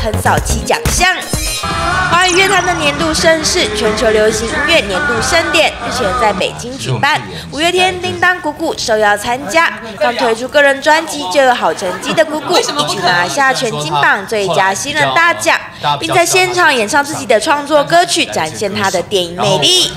横扫7奖项。华语乐坛的年度盛事——全球流行音乐年度盛典，日前在北京举办。五月天、叮当、鼓鼓受邀参加。刚推出个人专辑就有好成绩的鼓鼓，一举拿下全金榜最佳新人大奖，并在现场演唱自己的创作歌曲，展现他的电影魅力。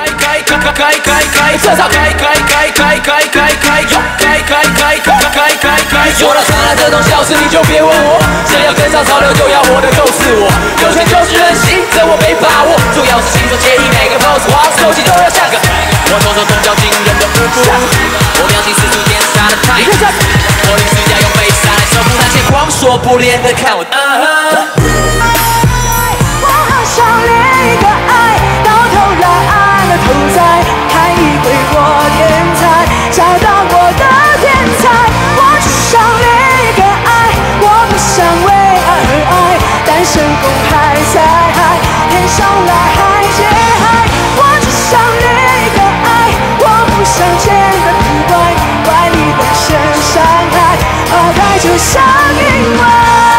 说到上来这种小事你就别问我，想要跟上潮流就要活的够自我，有钱就是任性，这我没把握，主要是轻松惬意，每个 pose 滑手机都要像个我偷偷宗教惊人的舞步，我表情四处天杀的态度，我临时加用飞沙来收服那些光说不练的，看我我好想练一个爱，到头来爱了头栽，看一回我天才，找到我的天才。我只想练一个爱，我不想为爱而爱，单身公害在海，天上来海接海。我只想练一个爱，我不想见的不怪，怪你本身伤害，而爱就像因为。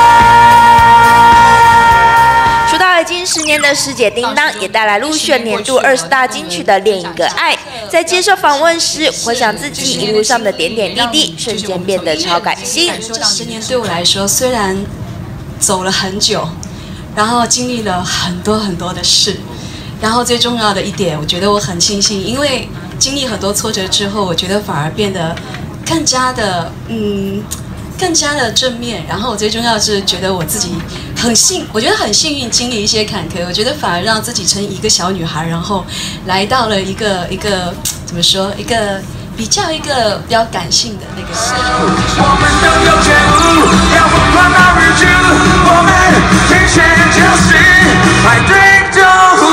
已经10年的师姐叮当也带来入选年度20大金曲的《恋一个爱》。在接受访问时，回想自己一路上的点点滴滴，瞬间变得超感性。 这10年对我来说，虽然走了很久，然后经历了很多的事，然后最重要的一点，我觉得我很庆幸，因为经历很多挫折之后，我觉得反而变得更加的正面，然后我最重要的是觉得我自己我觉得很幸运经历一些坎坷，我觉得反而让自己从一个小女孩，然后来到了一个怎么说，一个比较感性的那个时候。 我们都有觉悟，要疯狂到日出，我们天选就是排队走。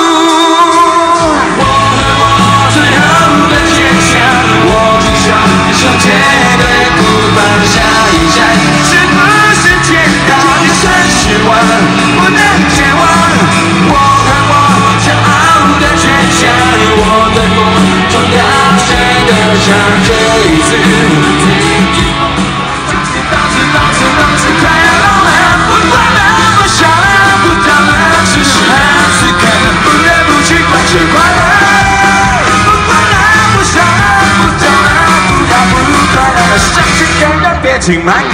我和我最后的倔强，我只想手牵对不放下一站，是不是天堂一生失望，不能绝望。我和我骄傲的倔强，我的梦总要谁的唱这一次。当时快要老了，不管了，不想了，不逃了，此时此刻不得不去管这快乐。不管了，不想了，不逃了，不要不快乐，伤心的人别听慢歌。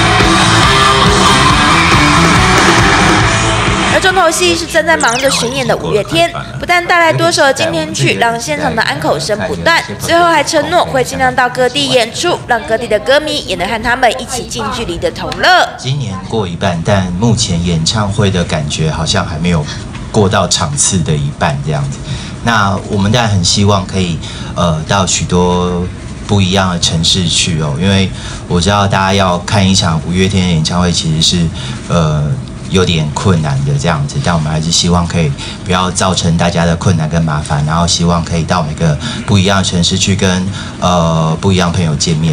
而重头戏是正在忙着巡演的五月天，不但带来多首的经典曲，让现场的安口声不断，最后还承诺会尽量到各地演出，让各地的歌迷也能和他们一起近距离的同乐。 今年过一半，但目前演唱会的感觉好像还没有过到场次的一半这样子。那我们当然很希望可以到许多不一样的城市去哦，因为我知道大家要看一场五月天的演唱会其实是有点困难的这样子，但我们还是希望可以不要造成大家的困难跟麻烦，然后希望可以到每个不一样的城市去跟不一样的朋友见面。